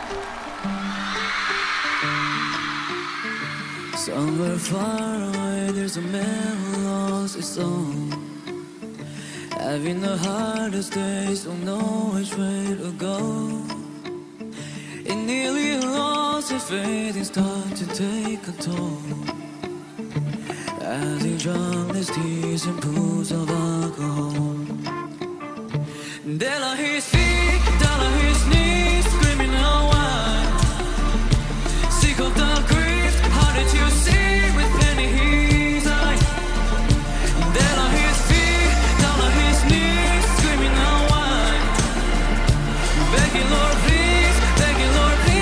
Somewhere far away, there's a man who lost his soul. Having the hardest days, don't know which way to go. He nearly lost his faith, it's time to take a toll. As he drowned his tears in pools of alcohol. Down on his feet, down on his knees, screaming out why. Sick of the grief, how did you see with penny his eye? Down on his feet, down on his knees, screaming out why. Begging Lord please, begging Lord please.